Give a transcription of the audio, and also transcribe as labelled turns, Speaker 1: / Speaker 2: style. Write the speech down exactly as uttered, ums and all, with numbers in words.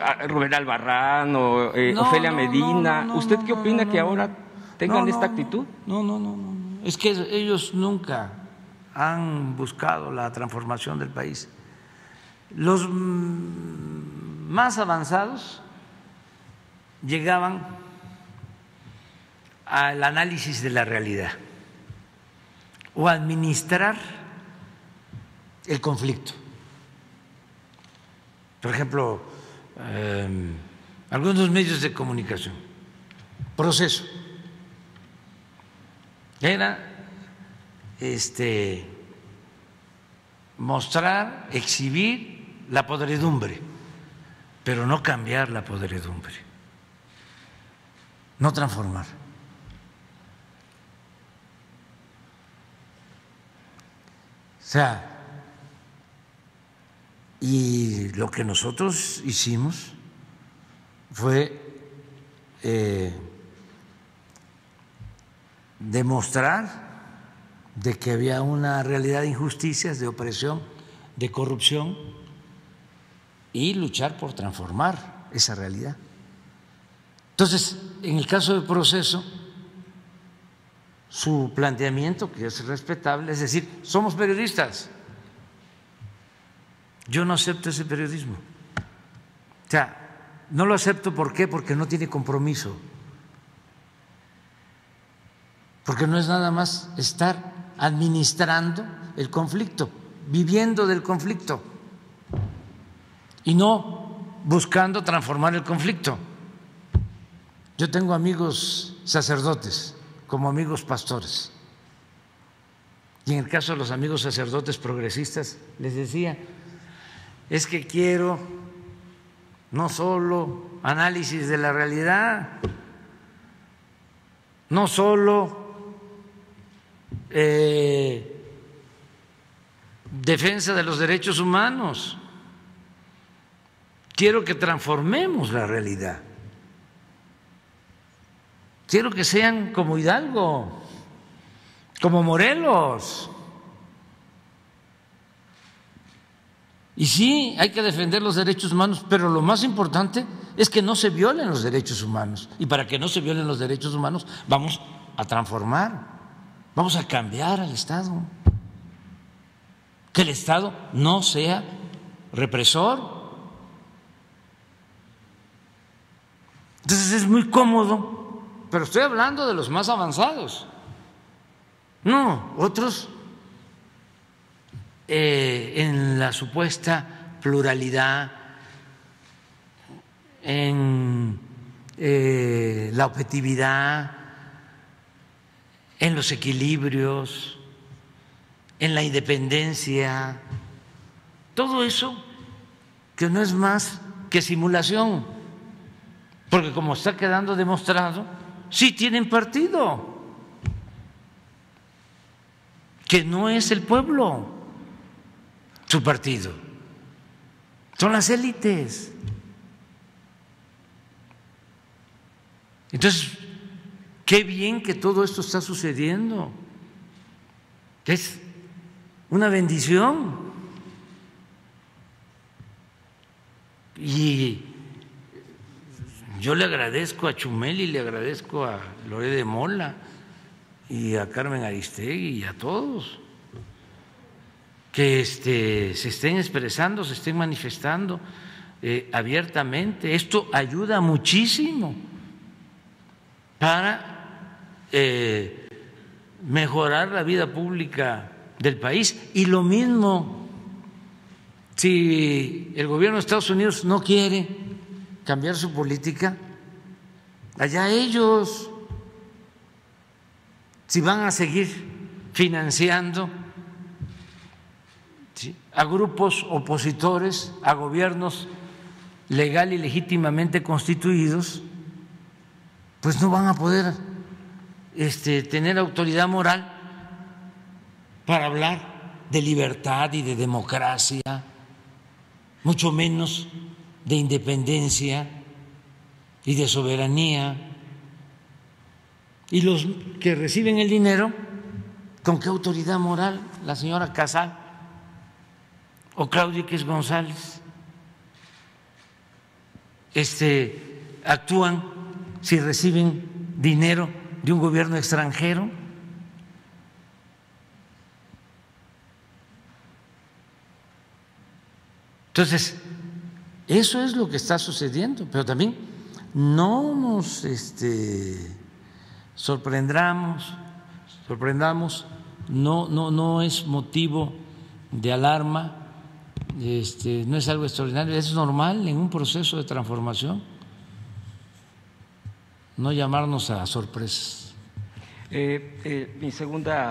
Speaker 1: Rubén Albarrán o eh, no, Ofelia no, Medina. No, no, no, ¿Usted qué opina que ahora tengan esta actitud?
Speaker 2: No, no, no, no, no. Es que ellos nunca han buscado la transformación del país. Los más avanzados llegaban al análisis de la realidad o a administrar el conflicto. Por ejemplo, eh, algunos medios de comunicación, Proceso, era este, mostrar, exhibir la podredumbre, pero no cambiar la podredumbre, no transformar. O sea, y lo que nosotros hicimos fue eh, demostrar de que había una realidad de injusticias, de opresión, de corrupción y luchar por transformar esa realidad. Entonces, en el caso del Proceso, su planteamiento, que es respetable, es decir, somos periodistas. Yo no acepto ese periodismo. O sea, no lo acepto, ¿por qué? Porque no tiene compromiso. Porque no es nada más estar administrando el conflicto, viviendo del conflicto y no buscando transformar el conflicto. Yo tengo amigos sacerdotes como amigos pastores. Y en el caso de los amigos sacerdotes progresistas, les decía, es que quiero no solo análisis de la realidad, no solo eh, defensa de los derechos humanos, quiero que transformemos la realidad. Quiero que sean como Hidalgo, como Morelos. Y sí, hay que defender los derechos humanos, pero lo más importante es que no se violen los derechos humanos. Y para que no se violen los derechos humanos, vamos a transformar, vamos a cambiar al Estado. Que el Estado no sea represor. Entonces es muy cómodo. Pero estoy hablando de los más avanzados. No, otros eh, en la supuesta pluralidad, en eh, la objetividad, en los equilibrios, en la independencia, todo eso que no es más que simulación, porque como está quedando demostrado, sí tienen partido, que no es el pueblo su partido, son las élites. Entonces, qué bien que todo esto está sucediendo, es una bendición. Y yo le agradezco a Chumel y le agradezco a Loré de Mola y a Carmen Aristegui y a todos que este, se estén expresando, se estén manifestando eh, abiertamente. Esto ayuda muchísimo para eh, mejorar la vida pública del país. Y lo mismo, si el gobierno de Estados Unidos no quiere cambiar su política, allá ellos, si van a seguir financiando, ¿sí?, a grupos opositores, a gobiernos legal y legítimamente constituidos, pues no van a poder este, tener autoridad moral para hablar de libertad y de democracia, mucho menos de independencia y de soberanía. Y los que reciben el dinero, ¿con qué autoridad moral? La señora Casal o Claudia X González. este, actúan si reciben dinero de un gobierno extranjero. Entonces, eso es lo que está sucediendo, pero también no nos este, sorprendamos, sorprendamos, no, no, no es motivo de alarma, este, no es algo extraordinario, es normal en un proceso de transformación, no llamarnos a sorpresas.
Speaker 1: Eh, eh, mi segunda